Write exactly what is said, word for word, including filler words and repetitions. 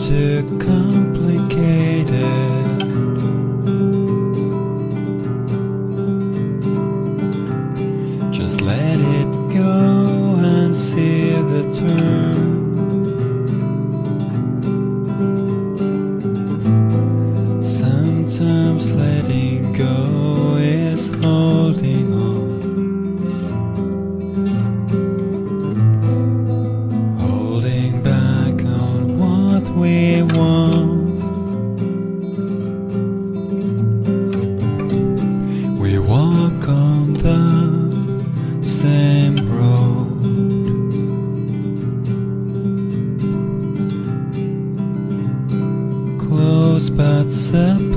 too complicated. Just let it go and see the turn. Sometimes letting go is holding on, holding back on what we want. We walk on the same road, close but separate.